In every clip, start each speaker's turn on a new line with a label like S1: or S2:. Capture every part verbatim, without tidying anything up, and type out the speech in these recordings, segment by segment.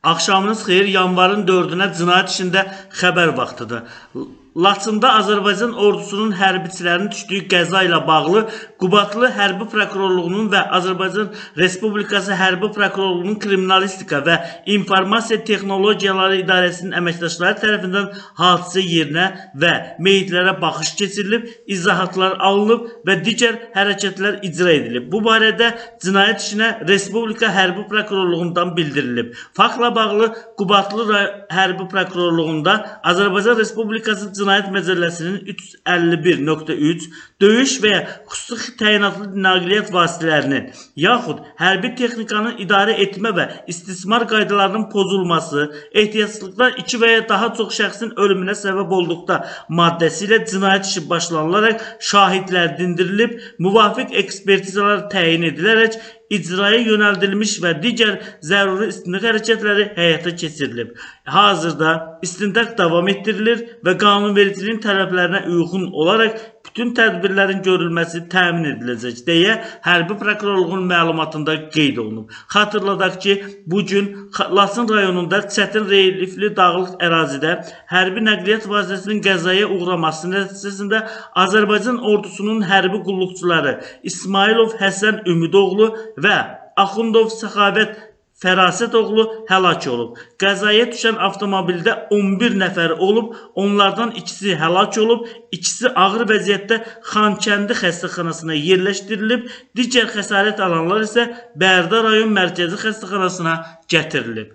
S1: Axşamınız xeyir, yanvarın dördünə cinayət işində xəbər vaxtıdır. Laçında Azərbaycan ordusunun hərbiçilərinin düşdüyü qəza ilə bağlı Qubadlı Hərbi Prokurorluğunun və Azərbaycan Respublikası Hərbi Prokurorluğunun Kriminalistika və İnformasiya Texnologiyaları İdarəsinin əməkdaşları tərəfindən hadisə yerinə və meyitlərə baxış keçirilib, izahatlar alınıb və digər hərəkətlər icra edilib. Bu barədə cinayət işinə Respublika Hərbi Prokurorluğundan bildirilib. Faktla bağlı Qubadlı Hərbi Prokurorluğunda Azərbaycan Respublikası Cinayət Məcəlləsinin üç yüz əlli bir nöqtə üç döyüş və ya xüsusi təyinatlı nəqliyyat vasitələrinin yaxud hərbi texnikanın idarə etmə və istismar qaydalarının pozulması, ehtiyatsızlıqdan iki və ya daha çox şəxsin ölümünə səbəb olduqda maddəsi ilə cinayət işi başlanılaraq şahidlər dindirilib, müvafiq ekspertizalar təyin edilərək icraya yönəldilmiş və digər zəruri istinaq hərəkətləri həyata keçirilib. Hazırda istintaq davam etdirilir və qanunvericiliyin tələblərinə uyğun olaraq bütün tədbirlərin görülməsi təmin ediləcək deyə Hərbi Prokurorluğun məlumatında qeyd olunub. Xatırladaq ki, bugün Laçın rayonunda çətin relyefli dağlıq ərazidə hərbi nəqliyyat vasitəsinin qəzaya uğraması nəticəsində Azərbaycan ordusunun hərbi qulluqçuları İsmailov Həsən Ümidoğlu və Axundov Səxavət Fərasətoğlu həlak olub. Qəzaya düşən avtomobildə on bir nəfər olub, onlardan ikisi həlak olub, ikisi ağır vəziyyətdə Xankəndi xəstəxanasına yerləşdirilib, digər xəsarət alanlar isə Bərdə rayon mərkəzi xəstəxanasına gətirilib.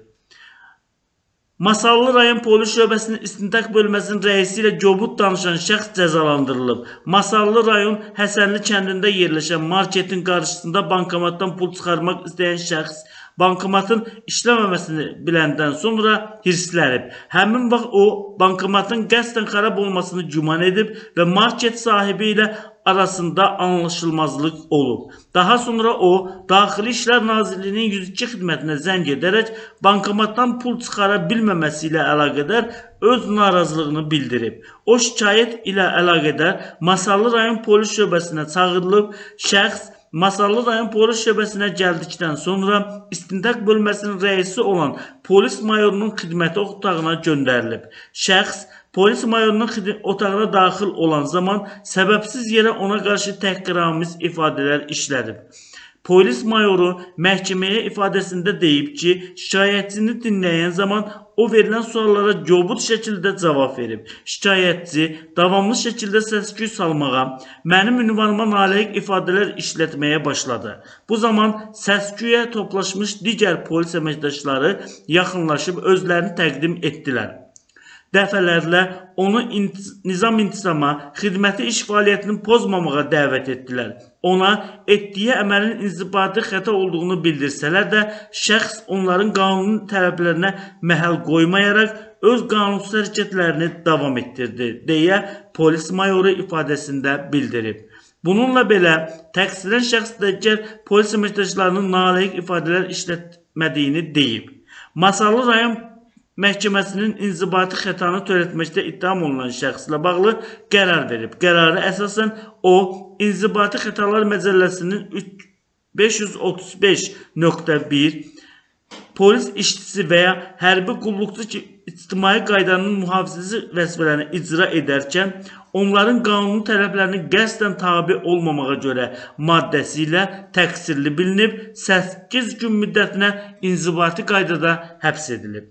S1: Masallı rayon polis şöbəsinin istintaq bölməsinin rəisi ilə kobud danışan şəxs cəzalandırılıb. Masallı rayon Həsənli kəndində yerləşən marketin qarşısında bankomatdan pul çıxarmaq istəyən şəxs bankomatın işləməməsini biləndən sonra hirslənib. Həmin vaxt o, bankomatın qəsdən xarab olmasını güman edib və market sahibi ilə arasında anlaşılmazlıq olub. Daha sonra o, Daxili İşlər Nazirliyinin yüz iki xidmətinə zəng edərək bankomatdan pul çıxara bilməməsi ilə əlaqədar öz narazılığını bildirib. O, şikayət ilə əlaqədar Masallı rayon polis şöbəsinə çağırılıb, şəxs Masallı rayon polis şöbəsinə gəldikdən sonra istintaq bölməsinin rəisi olan polis mayorunun xidməti otağına göndərilib. Şəxs polis mayorunun otağına daxil olan zaman səbəbsiz yerə ona qarşı təhqiramiz ifadələr işlədib. Polis mayoru məhkəməyə ifadəsində deyib ki, şikayətçini dinləyən zaman o verilən suallara kobud şəkildə cavab verib. Şikayətçi davamlı şəkildə səs-küy salmağa, mənim ünvanıma nalayiq ifadələr işlətməyə başladı. Bu zaman səs-küyə toplaşmış digər polis əməkdaşları yaxınlaşıb özlərini təqdim etdilər. Dəfələrlə onu nizam-intisama, xidməti iş fəaliyyətini pozmamağa dəvət etdilər. Ona etdiyi əməlin inzibati xəta olduğunu bildirsələr də, şəxs onların qanuni tələblərinə məhəl qoymayaraq öz qanunsuz hərəkətlərini davam etdirdi, deyə polis mayoru ifadəsində bildirib. Bununla belə, təqsirlənən şəxs digər polis əməkdaşlarının nalayiq ifadələr işlətmədiyini deyib. Masallı rayon Məhkəməsinin inzibati xətanı törətməkdə ittiham olunan şəxslə bağlı qərar verib. Qərara əsasən o, inzibati xətalar məcəlləsinin beş yüz otuz beş nöqtə bir polis işçisi və ya hərbi qulluqçu ki, ictimai qaydanın mühafizəsi vəzifələrini icra edərkən, onların qanuni tələblərini qəsdən tabi olmamağa görə maddəsi ilə təqsirli bilinib, səkkiz gün müddətinə inzibati qaydada həbs edilib.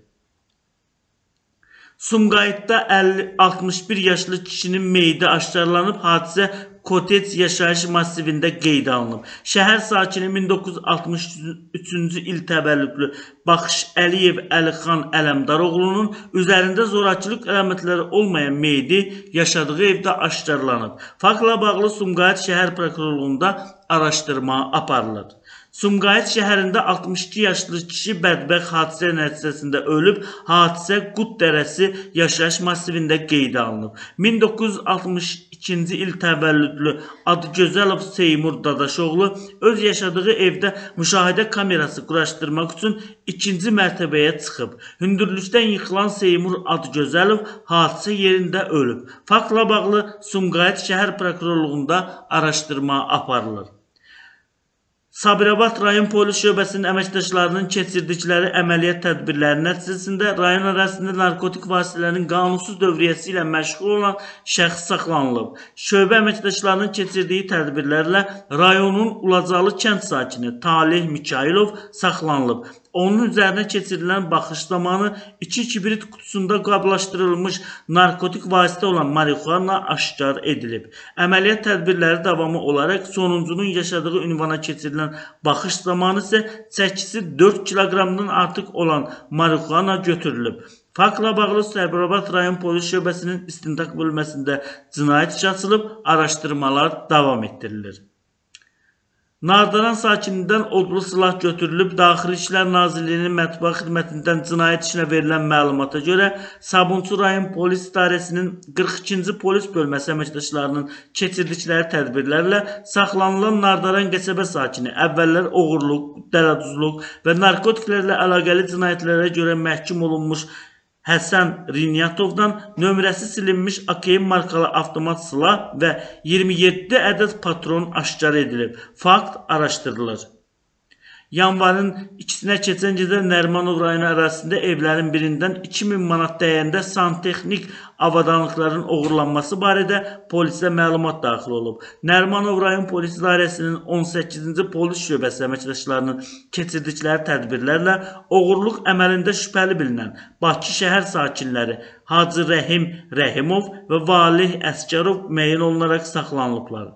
S1: Sumqayıtda altmış bir yaşlı kişinin meyidi aşkarlanıb, hadisə Kotec yaşayış masivində qeyd alınıb. Şəhər sakini min doqquz yüz altmış üçüncü il təvəllüdlü Baxış Əliyev Əlixan Ələmdaroğlunun üzərində zorakılıq əlamətləri olmayan meyidi yaşadığı evdə aşkarlanıb. Faktla bağlı Sumqayıt şəhər prokurorluğunda araşdırma aparılır. Sumqayıt şəhərində altmış iki yaşlı kişi bədbəxt hadisə nəticəsində ölüb, hadisə Qut Dərəsi yaşayış masivində qeydə alınıb. min doqquz yüz altmış ikinci il təvəllüdlü Adıgözəlov Seymur Dadaşoğlu öz yaşadığı evdə müşahidə kamerası quraşdırmaq üçün ikinci mərtəbəyə çıxıb. Hündürlükdən yıxılan Seymur Adıgözəlov hadisə yerində ölüb. Faktla bağlı Sumqayıt şəhər prokurorluğunda araşdırma aparılır. Sabirabad rayon polis şöbəsinin əməkdaşlarının keçirdikləri əməliyyat tədbirləri nəticəsində rayon ərazisində narkotik vasitələrin qanunsuz dövriyyəsi ilə məşğul olan şəxs saxlanılıb. Şöbə əməkdaşlarının keçirdiyi tədbirlərlə rayonun Ulacalı kənd sakini Talih Mikailov saxlanılıb. Onun üzərinə keçirilən baxış zamanı iki kibrit qutusunda qablaşdırılmış narkotik vasitə olan marixuana aşkar edilib. Əməliyyat tədbirləri davamı olaraq sonuncunun yaşadığı ünvana keçirilən baxış zamanı isə çəkisi dörd kiloqramdan artıq olan marixuana götürülüb. Faktla bağlı Sabirabad rayon polis şöbəsinin istintaq bölməsində cinayət işi açılıb, araşdırmalar davam etdirilir. Nardaran sakinindən odlu silah götürülüb. Daxili İşlər Nazirliyinin mətbuat xidmətindən cinayət işinə verilən məlumata görə Sabunçu rayon polis idarəsinin qırx ikinci polis bölməsi əməkdaşlarının keçirdikləri tədbirlərlə saxlanılan Nardaran qəsəbə sakini əvvəllər oğurluq, dələduzluq və narkotiklərlə əlaqəli cinayətlərə görə məhkum olunmuş Həsən Rinyatovdan nömrəsi silinmiş A K M markalı avtomat silah və iyirmi yeddi ədəd patron aşkar edilib. Fakt araşdırılır. Yanvarın ikisinə keçən gecə Nərimanov rayonu ərazisində evlərin birindən iki min manat dəyərində santexnik avadanlıqların oğurlanması barədə polisə məlumat daxil olub. Nərimanov rayon polis idarəsinin on səkkizinci polis şöbəsi əməkdaşlarının keçirdikləri tədbirlərlə oğurluq əməlində şübhəli bilinən Bakı şəhər sakinləri Hacı Rəhim Rəhimov və Valih Əsgərov müəyyən olunaraq saxlanılıblar.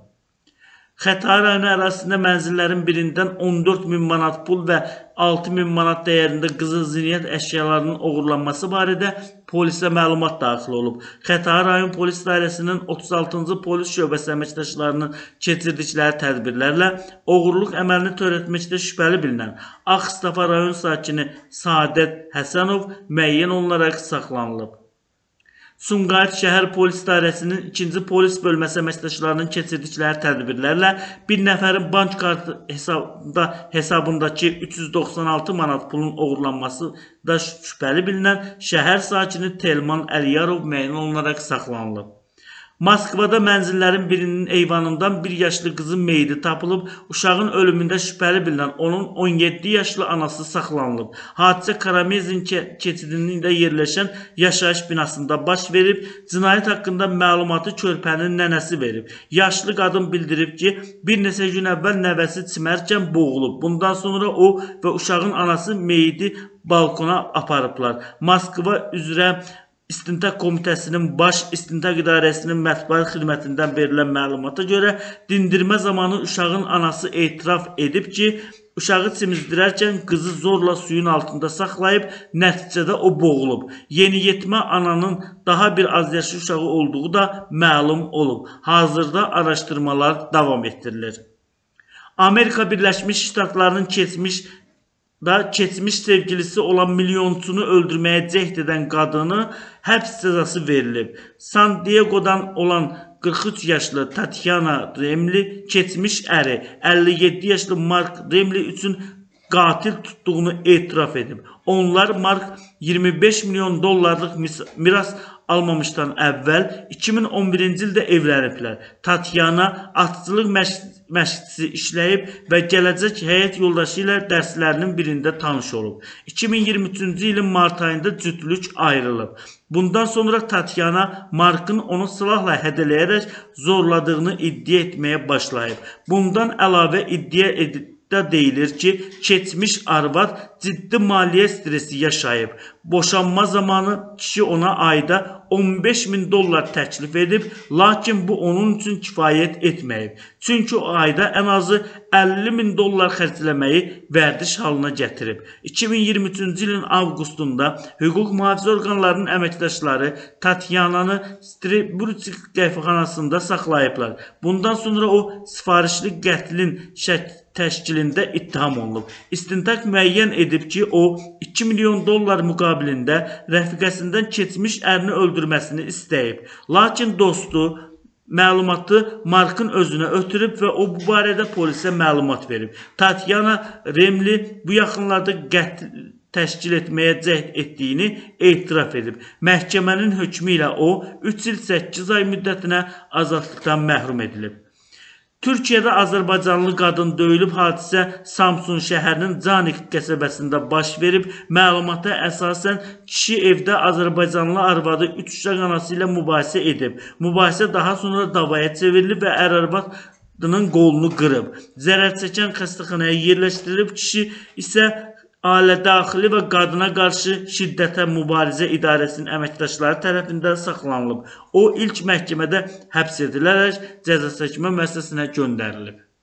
S1: Xətai rayonu ərazisində mənzillərin birindən on dörd min manat pul və altı min manat dəyərində qızıl zinət əşyalarının oğurlanması barədə polisə məlumat daxil olub. Xətai rayon polis idarəsinin otuz altıncı polis şöbəsi əməkdaşlarının keçirdikləri tədbirlərlə oğurluq əməlini törətməkdə şübhəli bilinən Ağstafa rayon sakini Sadət Həsənov müəyyən olunaraq saxlanılıb. Sumqayıt şəhər polis idarəsinin ikinci polis bölməsi əməkdaşlarının keçirdikləri tədbirlərlə bir nəfərin bank kartı hesabında, hesabındakı üç yüz doxsan altı manat pulun oğurlanması da şübhəli bilinən şəhər sakini Telman Əliyarov müəyyən olunaraq saxlanılıb. Moskvada mənzillərin birinin eyvanından bir yaşlı qızın meyidi tapılıb, uşağın ölümündə şübhəli bilinən onun on yeddi yaşlı anası saxlanılıb. Hadisə Karamezin keçidində yerləşən yaşayış binasında baş verib, cinayət haqqında məlumatı körpənin nənəsi verib. Yaşlı qadın bildirib ki, bir neçə gün əvvəl nəvəsi çimərkən boğulub. Bundan sonra o və uşağın anası meyidi balkona aparıblar. Moskva üzrə İstintaq Komitəsinin baş İstintaq İdarəsinin mətbuat xidmətindən verilən məlumata görə dindirmə zamanı uşağın anası etiraf edib ki, uşağı çimizdirərkən qızı zorla suyun altında saxlayıb, nəticədə o boğulub. Yeniyetmə ananın daha bir azyaşlı uşağı olduğu da məlum olub. Hazırda araşdırmalar davam etdirilir. Amerika Birləşmiş Ştatlarının keçmiş da keçmiş sevgilisi olan milyonçunu öldürməyə cəhd edən qadını həbs cəzası verilib. San Diego'dan olan qırx üç yaşlı Tatyana Remli keçmiş əri əlli yeddi yaşlı Mark Remli üçün qatil tutduğunu etiraf edib. Onlar Mark iyirmi beş milyon dollarlıq miras almamışdan əvvəl iki min on birinci ildə evləniblər. Tatyana atçılıq məşqçisi işləyib və gələcək həyat yoldaşı ilə dərslərinin birində tanış olub. iki min iyirmi üçüncü ilin mart ayında cütlük ayrılıb. Bundan sonra Tatyana Mark'ın onu silahla hədələyərək zorladığını iddia etməyə başlayıb. Bundan əlavə iddia edib da deyilir ki, keçmiş arvad ciddi maliyyə stresi yaşayıb. Boşanma zamanı kişi ona ayda on beş min dollar təklif edib, lakin bu onun üçün kifayət etməyib. Çünki o ayda ən azı əlli min dollar xərcləməyi vərdiş halına gətirib. iki min iyirmi üçüncü ilin avqustunda hüquq mühafizə orqanlarının əməkdaşları Tatyananı Streburçik qəfəxanasında saxlayıblar. Bundan sonra o sifarişli qətlin şəkli təşkilində ittiham olunub. İstintaq müəyyən edib ki, o iki milyon dollar müqabilində rəfiqəsindən keçmiş ərini öldürməsini istəyib. Lakin dostu məlumatı Mark'ın özünə ötürüb və o bu barədə polisə məlumat verib. Tatyana Remli bu yaxınlarda qətl təşkil etməyə cəhd etdiyini etiraf edib. Məhkəmənin hökmü ilə o üç il səkkiz ay müddətinə azadlıqdan məhrum edilib. Türkiyədə Azərbaycanlı qadın döyülüb. Hadisə Samsun şəhərinin Canik qəsəbəsində baş verib. Məlumata əsasən kişi evdə Azərbaycanlı arvadı üç uşaq anası ilə mübahisə edib. Mübahisə daha sonra davaya çevrilib və ər-arvadının qolunu qırıb. Zərər çəkən xəstəxanaya yerləşdirilib. Kişi isə Ailə Daxili və Qadına Qarşı Şiddətə Mübarizə İdarəsinin əməkdaşları tərəfindən saxlanılıb. O ilk məhkəmədə həbs edilərək cəza çəkmə müəssisəsinə göndərilib.